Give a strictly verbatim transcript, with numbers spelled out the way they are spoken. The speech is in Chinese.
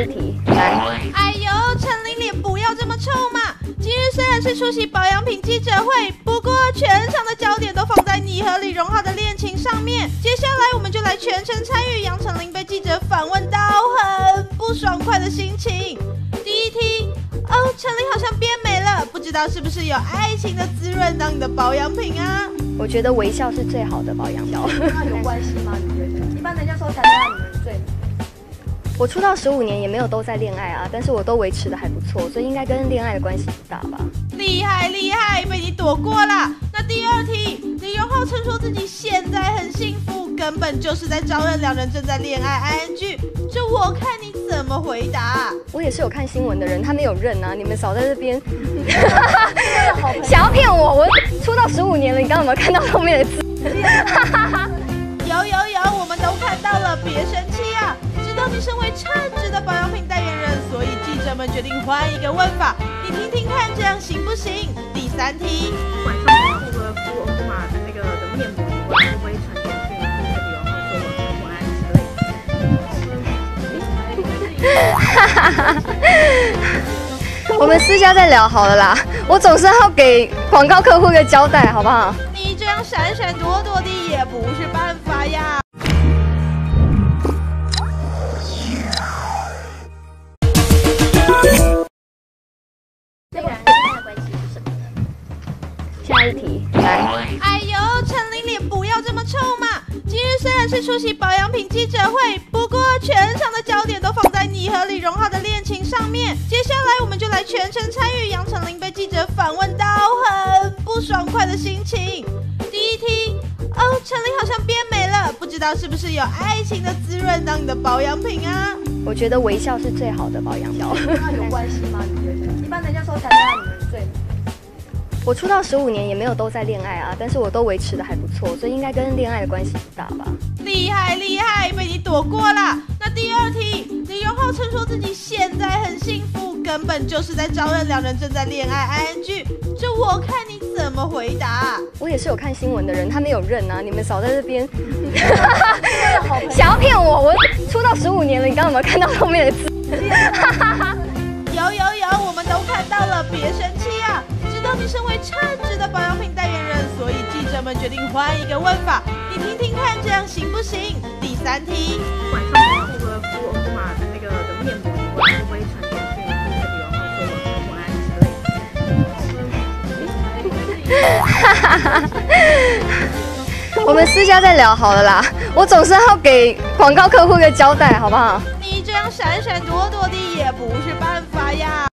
一题，来。 哎呦，陈琳脸不要这么臭嘛！今日虽然是出席保养品记者会，不过全场的焦点都放在你和李荣浩的恋情上面。接下来我们就来全程参与杨丞琳被记者访问到很不爽快的心情。第一题，哦，陈琳好像变美了，不知道是不是有爱情的滋润当你的保养品啊？ 我觉得微笑是最好的保养品。 那有关系吗？你觉得？一般人家说谈恋爱女人最。 我出道十五年也没有都在恋爱啊，但是我都维持的还不错，所以应该跟恋爱的关系不大吧？ 厉害厉害，被你躲过了。那第二题，李荣浩曾说自己现在很幸福，根本就是在招认两人正在恋爱 I N G， 这我看你怎么回答？ 我也是有看新闻的人，他没有认啊，你们少在这边想要骗我，我出道十五年了，你刚刚有没有看到后面的字？ 有有有，我们都看到了，别生气啊！知道你身为称职的保养品代言人，所以记者们决定换一个问法，你听听看，这样行不行？第三题， 晚上除了敷欧玛的那个的面膜以外，会不会传简讯跟李荣浩说晚安之类的？ 我们私下再聊好了啦，我总是要给广告客户一个交代，好不好？ 你这样闪闪躲躲的也不是办法呀。 下一题，来。 哎呦，陈琳脸不要这么臭嘛！今日虽然是出席保养品记者会，不过全场的焦点都放在你和李荣浩的恋情上面。接下来我们就来全程参与杨丞琳被记者访问到很不爽快的心情。第一题，哦，陈琳好像变美了，不知道是不是有爱情的滋润当你的保养品啊？ 我觉得微笑是最好的保养品。 那有关系吗？你觉得？一般人家说谈恋爱女人最。 我出道十五年也没有都在恋爱啊，但是我都维持的还不错，所以应该跟恋爱的关系不大吧？ 厉害厉害，被你躲过了。那第二题，李荣浩曾说自己现在很幸福，根本就是在招认两人正在恋爱 I N G， 这我看你怎么回答？ 我也是有看新闻的人，他没有认啊，你们少在这边想要骗我，我出道十五年了，你刚刚有没有看到后面的字？ 有有有，我们都看到了，别生气啊！知道你身为称职的保养品代言人，所以记者们决定换一个问法，你听听看，这样行不行？第三题， 晚上除了敷欧玛的那个的面膜以外，会不会传简讯跟李荣浩说晚安之类的？ 我们私下再聊好了啦，我总是要给广告客户一个交代，好不好？ 你这样闪闪躲躲的也不是办法呀。